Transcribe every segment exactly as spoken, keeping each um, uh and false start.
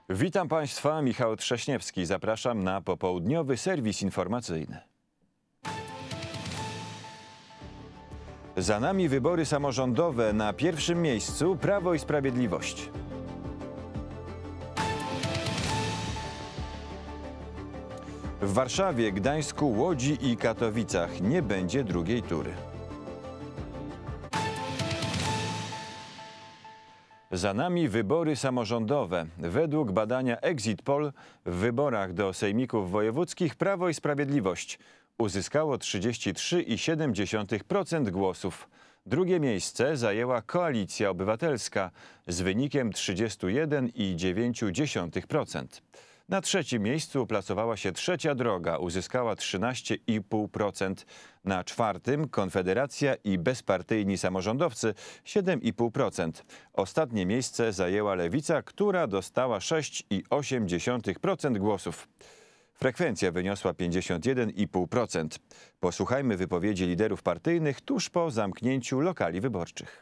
Witam Państwa, Michał Trześniewski. Zapraszam na popołudniowy serwis informacyjny. Za nami wybory samorządowe. Na pierwszym miejscu Prawo i Sprawiedliwość. W Warszawie, Gdańsku, Łodzi i Katowicach nie będzie drugiej tury. Za nami wybory samorządowe. Według badania Exit Poll w wyborach do sejmików wojewódzkich Prawo i Sprawiedliwość uzyskało trzydzieści trzy i siedem dziesiątych procent głosów. Drugie miejsce zajęła Koalicja Obywatelska z wynikiem trzydzieści jeden i dziewięć dziesiątych procent. Na trzecim miejscu uplasowała się Trzecia Droga, uzyskała trzynaście i pół procent. Na czwartym Konfederacja i bezpartyjni samorządowcy siedem i pół procent. Ostatnie miejsce zajęła Lewica, która dostała sześć i osiem dziesiątych procent głosów. Frekwencja wyniosła pięćdziesiąt jeden i pół procent. Posłuchajmy wypowiedzi liderów partyjnych tuż po zamknięciu lokali wyborczych.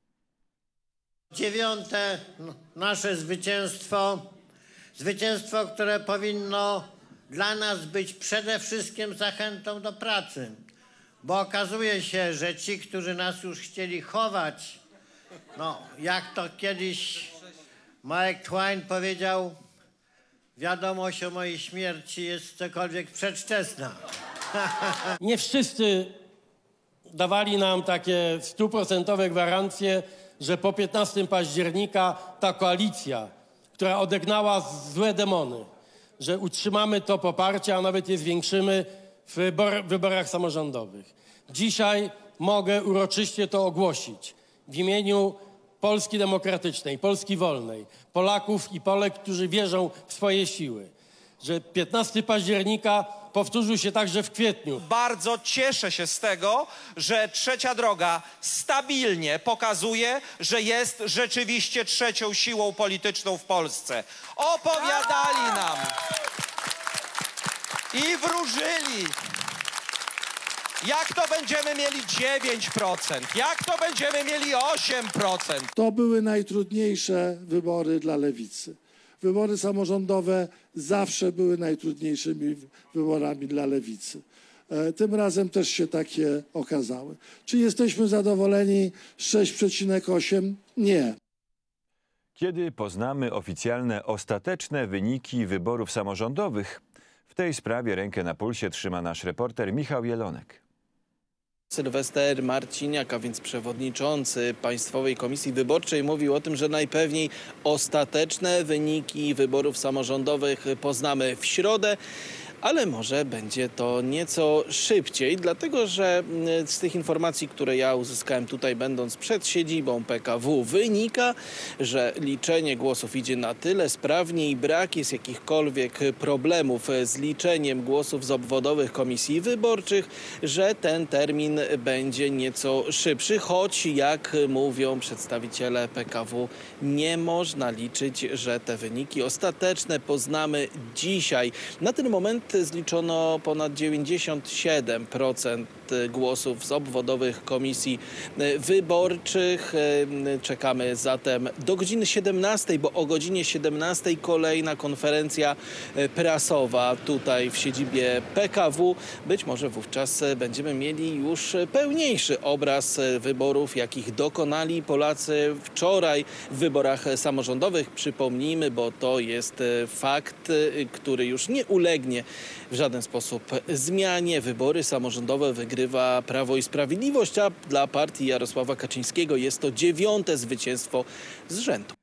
Dziewiąte nasze zwycięstwo. Zwycięstwo, które powinno dla nas być przede wszystkim zachętą do pracy, bo okazuje się, że ci, którzy nas już chcieli chować, no jak to kiedyś Mark Twain powiedział, wiadomość o mojej śmierci jest cokolwiek przedwczesna. Nie wszyscy dawali nam takie stuprocentowe gwarancje, że po piętnastego października ta koalicja, która odegnała złe demony, że utrzymamy to poparcie, a nawet je zwiększymy w wybor wyborach samorządowych. Dzisiaj mogę uroczyście to ogłosić w imieniu Polski Demokratycznej, Polski Wolnej, Polaków i Polek, którzy wierzą w swoje siły, że piętnastego października powtórzył się także w kwietniu. Bardzo cieszę się z tego, że Trzecia Droga stabilnie pokazuje, że jest rzeczywiście trzecią siłą polityczną w Polsce. Opowiadali nam i wróżyli, jak to będziemy mieli dziewięć procent, jak to będziemy mieli osiem procent. To były najtrudniejsze wybory dla Lewicy. Wybory samorządowe zawsze były najtrudniejszymi wyborami dla Lewicy. Tym razem też się takie okazały. Czy jesteśmy zadowoleni z sześć przecinek osiem? Nie. Kiedy poznamy oficjalne, ostateczne wyniki wyborów samorządowych? W tej sprawie rękę na pulsie trzyma nasz reporter Michał Jelonek. Sylwester Marciniak, a więc przewodniczący Państwowej Komisji Wyborczej, mówił o tym, że najpewniej ostateczne wyniki wyborów samorządowych poznamy w środę, ale może będzie to nieco szybciej, dlatego że z tych informacji, które ja uzyskałem tutaj, będąc przed siedzibą P K W, wynika, że liczenie głosów idzie na tyle sprawnie i brak jest jakichkolwiek problemów z liczeniem głosów z obwodowych komisji wyborczych, że ten termin będzie nieco szybszy, choć jak mówią przedstawiciele P K W, nie można liczyć, że te wyniki ostateczne poznamy dzisiaj. Na ten moment zliczono ponad dziewięćdziesiąt siedem procent głosów z obwodowych komisji wyborczych. Czekamy zatem do godziny siedemnastej, bo o godzinie siedemnastej kolejna konferencja prasowa tutaj w siedzibie P K W. Być może wówczas będziemy mieli już pełniejszy obraz wyborów, jakich dokonali Polacy wczoraj w wyborach samorządowych. Przypomnijmy, bo to jest fakt, który już nie ulegnie w żaden sposób zmianie. Wybory samorządowe wygrywa Prawo i Sprawiedliwość, a dla partii Jarosława Kaczyńskiego jest to dziewiąte zwycięstwo z rzędu.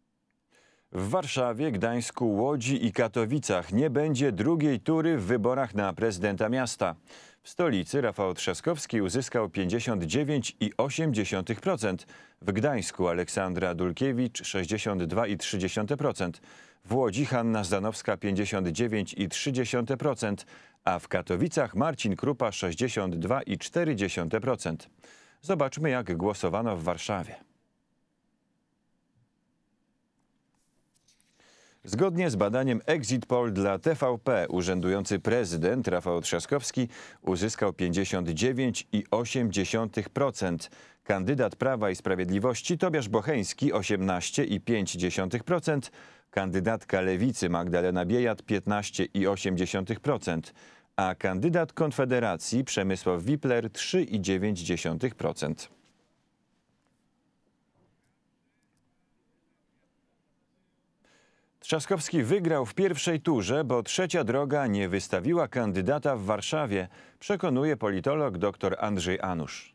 W Warszawie, Gdańsku, Łodzi i Katowicach nie będzie drugiej tury w wyborach na prezydenta miasta. W stolicy Rafał Trzaskowski uzyskał pięćdziesiąt dziewięć i osiem dziesiątych procent, w Gdańsku Aleksandra Dulkiewicz sześćdziesiąt dwa i trzy dziesiąte procent, w Łodzi Hanna Zdanowska pięćdziesiąt dziewięć i trzy dziesiąte procent, a w Katowicach Marcin Krupa sześćdziesiąt dwa i cztery dziesiąte procent. Zobaczmy, jak głosowano w Warszawie. Zgodnie z badaniem Exit Poll dla T V P urzędujący prezydent Rafał Trzaskowski uzyskał pięćdziesiąt dziewięć i osiem dziesiątych procent. Kandydat Prawa i Sprawiedliwości Tobiasz Bocheński osiemnaście i pięć dziesiątych procent. Kandydatka Lewicy Magdalena Biejat piętnaście i osiem dziesiątych procent. A kandydat Konfederacji Przemysław Wipler trzy i dziewięć dziesiątych procent. Trzaskowski wygrał w pierwszej turze, bo Trzecia Droga nie wystawiła kandydata w Warszawie, przekonuje politolog dr Andrzej Anusz.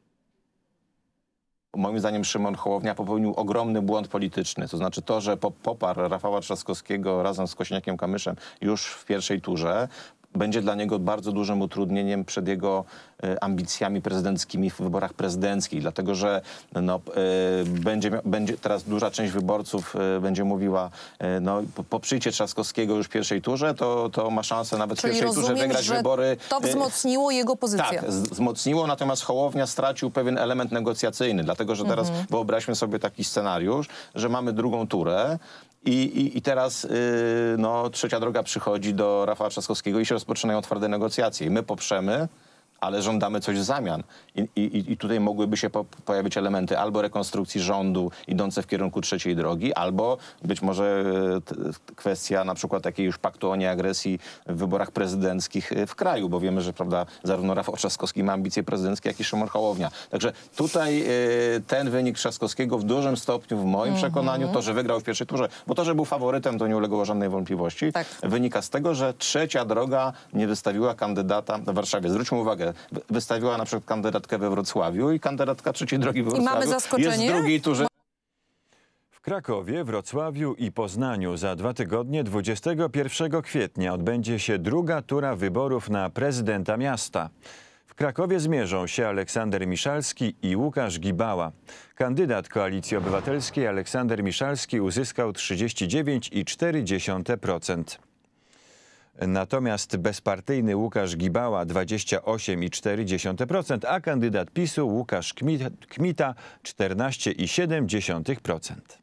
Moim zdaniem Szymon Hołownia popełnił ogromny błąd polityczny. To znaczy to, że poparł Rafała Trzaskowskiego razem z Kosiniakiem-Kamyszem już w pierwszej turze, będzie dla niego bardzo dużym utrudnieniem przed jego y, ambicjami prezydenckimi w wyborach prezydenckich, dlatego że no, y, będzie, będzie teraz duża część wyborców y, będzie mówiła, y, no poprzyjcie Trzaskowskiego już w pierwszej turze, to, to ma szansę nawet Czyli w pierwszej turze rozumiem, wygrać że wybory. To wzmocniło jego pozycję. Tak, wzmocniło, natomiast Hołownia stracił pewien element negocjacyjny, dlatego że teraz mhm. wyobraźmy sobie taki scenariusz, że mamy drugą turę, I, i, I teraz yy, no, Trzecia Droga przychodzi do Rafała Trzaskowskiego i się rozpoczynają twarde negocjacje. I my poprzemy, ale żądamy coś w zamian. I, i, i tutaj mogłyby się po, pojawić elementy albo rekonstrukcji rządu idące w kierunku trzeciej drogi, albo być może t, kwestia na przykład takiej już paktu o nieagresji w wyborach prezydenckich w kraju, bo wiemy, że prawda, zarówno Rafał Trzaskowski ma ambicje prezydenckie, jak i Szymon Hołownia. Także tutaj y, ten wynik Trzaskowskiego w dużym stopniu, w moim mm-hmm. przekonaniu, to, że wygrał w pierwszej turze, bo to, że był faworytem, to nie uległo żadnej wątpliwości, tak. wynika z tego, że Trzecia Droga nie wystawiła kandydata w Warszawie. Zwróćmy uwagę, wystawiła na przykład kandydatkę we Wrocławiu i kandydatka Trzeciej Drogi we Wrocławiu I mamy zaskoczenie? jest w drugiej turze. W Krakowie, Wrocławiu i Poznaniu za dwa tygodnie, dwudziestego pierwszego kwietnia, odbędzie się druga tura wyborów na prezydenta miasta. W Krakowie zmierzą się Aleksander Miszalski i Łukasz Gibała. Kandydat Koalicji Obywatelskiej Aleksander Miszalski uzyskał trzydzieści dziewięć i cztery dziesiąte procent. Natomiast bezpartyjny Łukasz Gibała dwadzieścia osiem i cztery dziesiąte procent, a kandydat PiSu Łukasz Kmita czternaście i siedem dziesiątych procent.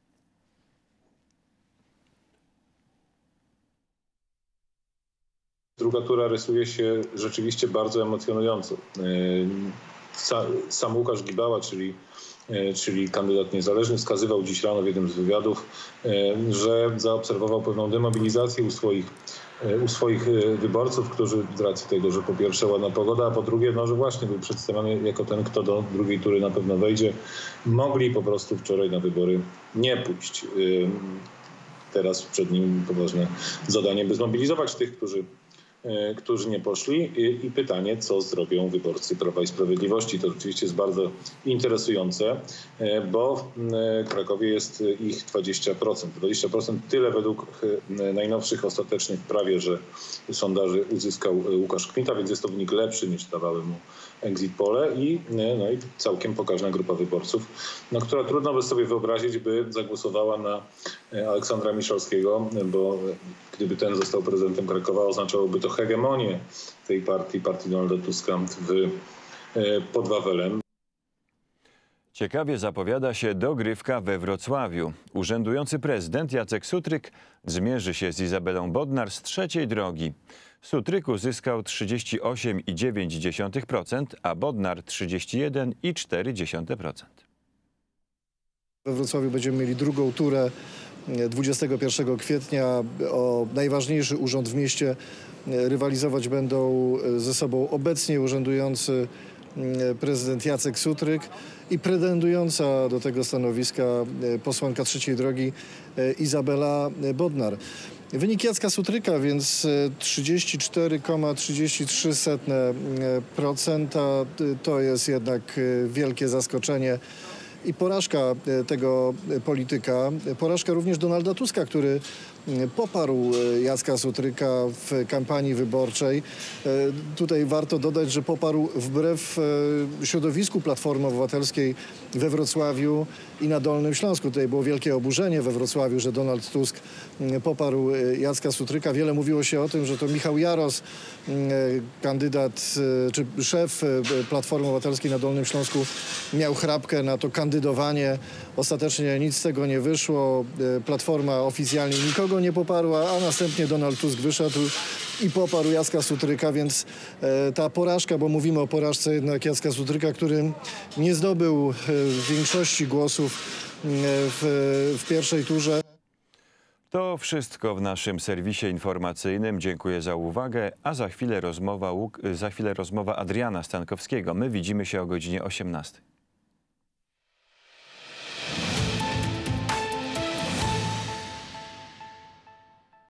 Druga tura rysuje się rzeczywiście bardzo emocjonująco. Sam Łukasz Gibała, czyli, czyli kandydat niezależny, wskazywał dziś rano w jednym z wywiadów, że zaobserwował pewną demobilizację u swoich u swoich wyborców, którzy z racji tego, że po pierwsze ładna pogoda, a po drugie, no, że właśnie był przedstawiony jako ten, kto do drugiej tury na pewno wejdzie, mogli po prostu wczoraj na wybory nie pójść. Teraz przed nim poważne zadanie, by zmobilizować tych, którzy którzy nie poszli i pytanie, co zrobią wyborcy Prawa i Sprawiedliwości. To rzeczywiście jest bardzo interesujące, bo w Krakowie jest ich dwadzieścia procent. dwadzieścia procent tyle według najnowszych ostatecznych prawie, że sondaży uzyskał Łukasz Kmita, więc jest to wynik lepszy niż dawały mu exit pole i, no i całkiem pokaźna grupa wyborców, no, która trudno by sobie wyobrazić, by zagłosowała na Aleksandra Miszalskiego, bo gdyby ten został prezydentem Krakowa, oznaczałoby to hegemonię tej partii, partii Donalda Tuska w, pod Wawelem. Ciekawie zapowiada się dogrywka we Wrocławiu. Urzędujący prezydent Jacek Sutryk zmierzy się z Izabelą Bodnar z Trzeciej Drogi. Sutryk uzyskał trzydzieści osiem i dziewięć dziesiątych procent, a Bodnar trzydzieści jeden i cztery dziesiąte procent. We Wrocławiu będziemy mieli drugą turę dwudziestego pierwszego kwietnia. O najważniejszy urząd w mieście rywalizować będą ze sobą obecnie urzędujący prezydent Jacek Sutryk i pretendująca do tego stanowiska posłanka Trzeciej Drogi Izabela Bodnar. Wynik Jacka Sutryka, więc trzydzieści cztery przecinek trzydzieści trzy procent to jest jednak wielkie zaskoczenie i porażka tego polityka, porażka również Donalda Tuska, który poparł Jacka Sutryka w kampanii wyborczej. Tutaj warto dodać, że poparł wbrew środowisku Platformy Obywatelskiej we Wrocławiu i na Dolnym Śląsku. Tutaj było wielkie oburzenie we Wrocławiu, że Donald Tusk poparł Jacka Sutryka. Wiele mówiło się o tym, że to Michał Jaros, kandydat czy szef Platformy Obywatelskiej na Dolnym Śląsku, miał chrapkę na to kandydowanie. Ostatecznie nic z tego nie wyszło. Platforma oficjalnie nikogo go nie poparła, a następnie Donald Tusk wyszedł i poparł Jacka Sutryka, więc e, ta porażka, bo mówimy o porażce jednak Jacka Sutryka, który nie zdobył e, większości głosów e, w, w pierwszej turze. To wszystko w naszym serwisie informacyjnym. Dziękuję za uwagę, a za chwilę rozmowa, Łuk- za chwilę rozmowa Adriana Stankowskiego. My widzimy się o godzinie osiemnastej.